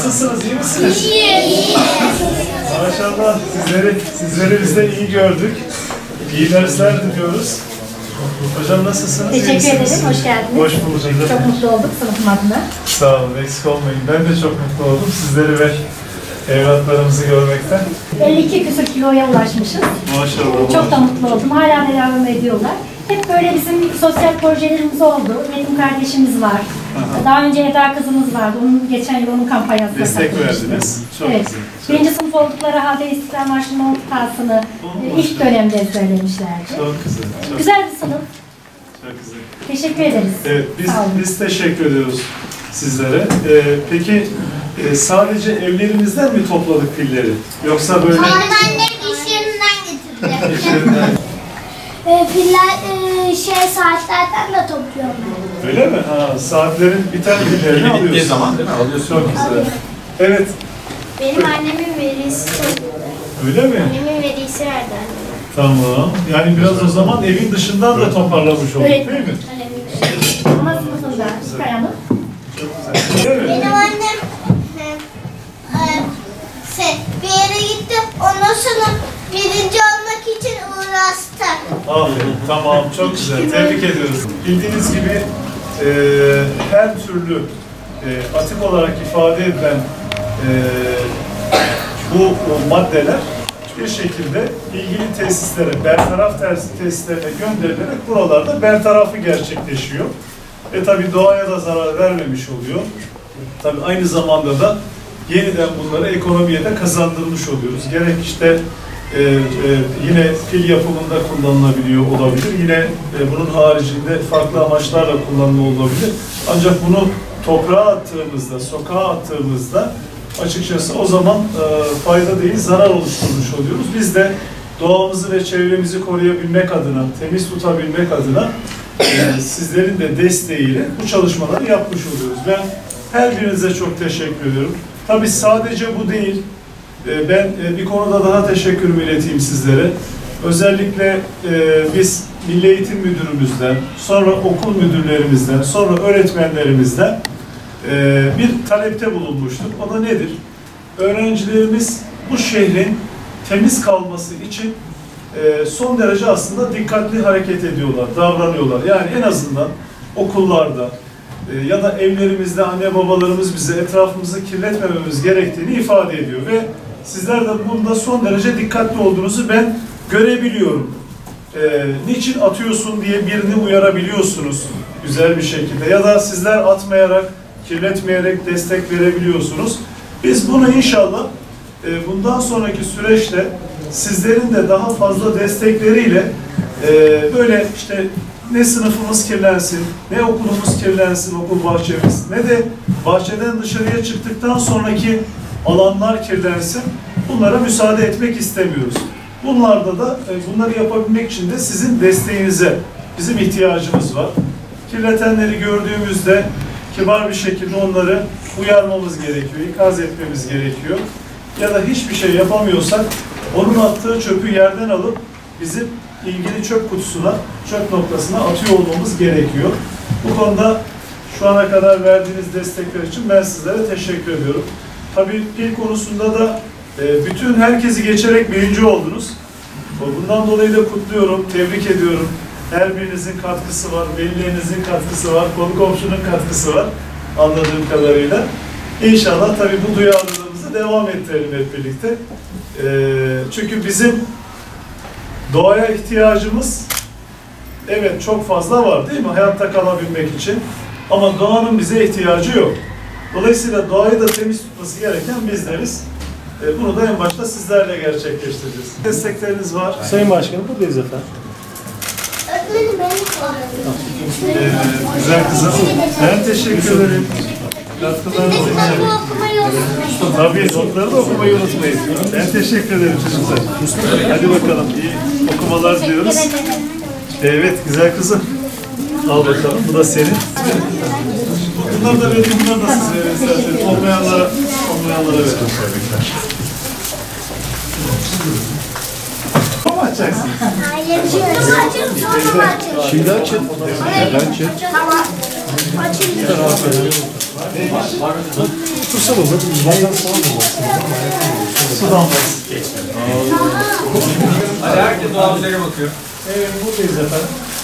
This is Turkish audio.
Nasılsınız? İyi misiniz? İyi. Maşallah sizleri biz de iyi gördük. İyi dersler diliyoruz. Hocam nasılsınız? Teşekkür ederim, hoş geldiniz. Hoş bulduk. Çok mutlu olduk sınıfım adına. Sağ olun, eksik olmayın. Ben de çok mutlu oldum sizleri ve evlatlarımızı görmekten. 52 küsur kiloya ulaşmışız. Maşallah. Çok da mutlu oldum. Hala devam ediyorlar. Hep böyle bizim sosyal projelerimiz oldu. Yetim kardeşimiz var. Aha. Daha önce Eda kızımız vardı. Geçen yıl onun kampanyasına Destek katılmıştık. verdiniz. Çok Evet. güzel. Birinci sınıf oldukları halde İstiklal Marşı'nın 10 kıtasını ilk dönemde ezberlemişlerdi. Çok güzel. Çok Güzel bir sınıf. Çok güzel. Teşekkür ederiz. Evet, Sağ olun. biz teşekkür ediyoruz sizlere. Peki sadece evlerimizden mi topladık pilleri? Yoksa böyle... Annem iş yerinden getirdi. İş yerinden- Piller saatlerden de topluyorum. Öyle mi? Ha, saatlerin bir tane pillerini Bittiği alıyorsun. zaman değil mi? Alıyorsun. Çok güzel. Evet, Benim annemin velisi öyle mi? Annemin velisi verdi anneme. Tamam. Yani biraz o zaman evin dışından da toparlamış olduk Evet. değil mi? Ana sınıfında Süper Hanım. Çok güzel. Değil mi? Benim annem bir yere gitti. Ondan sonra birinci olmak için uğraştı. Aferin. Tamam. Çok güzel. Tebrik ediyoruz. Bildiğiniz gibi her türlü atık olarak ifade edilen bu maddeler bir şekilde ilgili tesislere, bertaraf tesislerine gönderilerek buralarda bertarafı gerçekleşiyor. Tabi doğaya da zarar vermemiş oluyor. Tabi aynı zamanda da yeniden bunları ekonomiye de kazandırmış oluyoruz. Gerek işte yine pil yapımında kullanılabiliyor olabilir. Yine bunun haricinde farklı amaçlarla kullanımı olabilir. Ancak bunu toprağa attığımızda, sokağa attığımızda açıkçası o zaman fayda değil, zarar oluşturmuş oluyoruz. Biz de doğamızı ve çevremizi koruyabilmek adına, temiz tutabilmek adına sizlerin de desteğiyle bu çalışmaları yapmış oluyoruz. Ben her birinize çok teşekkür ediyorum. Tabii sadece bu değil. Ben bir konuda daha teşekkürümü ileteyim sizlere. Özellikle biz Milli Eğitim Müdürümüzden, sonra okul müdürlerimizden, sonra öğretmenlerimizden bir talepte bulunmuştuk. O da nedir? Öğrencilerimiz bu şehrin temiz kalması için son derece aslında dikkatli hareket ediyorlar, davranıyorlar. Yani en azından okullarda ya da evlerimizde anne babalarımız bize etrafımızı kirletmememiz gerektiğini ifade ediyor ve sizler de bunda son derece dikkatli olduğunuzu ben görebiliyorum. Niçin atıyorsun diye birini uyarabiliyorsunuz güzel bir şekilde ya da sizler atmayarak, kirletmeyerek destek verebiliyorsunuz. Biz bunu inşallah bundan sonraki süreçte sizlerin de daha fazla destekleriyle böyle işte ne sınıfımız kirlensin, ne okulumuz kirlensin, okul bahçemiz, ne de bahçeden dışarıya çıktıktan sonraki alanlar kirlensin. Bunlara müsaade etmek istemiyoruz. Bunlarda da bunları yapabilmek için de sizin desteğinize bizim ihtiyacımız var. Kirletenleri gördüğümüzde kibar bir şekilde onları uyarmamız gerekiyor, ikaz etmemiz gerekiyor. Ya da hiçbir şey yapamıyorsak onun attığı çöpü yerden alıp bizim ilgili çöp kutusuna, çöp noktasına atıyor olmamız gerekiyor. Bu konuda şu ana kadar verdiğiniz destekler için ben sizlere teşekkür ediyorum. Tabii pil konusunda da bütün herkesi geçerek birinci oldunuz. Bundan dolayı da kutluyorum, tebrik ediyorum. Her birinizin katkısı var, velilerinizin katkısı var, konu komşunun katkısı var anladığım kadarıyla. İnşallah tabii bu duyarlılığımızı devam ettirelim hep birlikte. Çünkü bizim doğaya ihtiyacımız evet çok fazla var değil mi? Hayatta kalabilmek için. Ama doğanın bize ihtiyacı yok. Dolayısıyla doğayı da temiz tutması gereken bizleriz. Bunu da en başta sizlerle gerçekleştireceğiz. Destekleriniz var. Sayın Başkanım buradayız efendim. Öğretmenim benim Güzel kızım. Ben teşekkür ederim. Katkılarınız için. Notları okumayı unutmayın. Tabii notları da okumayı unutmayın. Ben teşekkür ederim çocuklar. Hadi bakalım iyi okumalar diliyoruz. Evet güzel kızım. Al bakalım bu da senin. Bunlar da verin, bunlar da size verin isterseniz. Olmayanlara verin. Ama açacaksınız. Hayır, şimdi açalım, sonra mı açalım? Şimdi açın. Ben açın. Tamam. Açın. Otursana da bazen sana da sudan Hadi herkes doğal üzere bakıyor. Evet, buradayız efendim.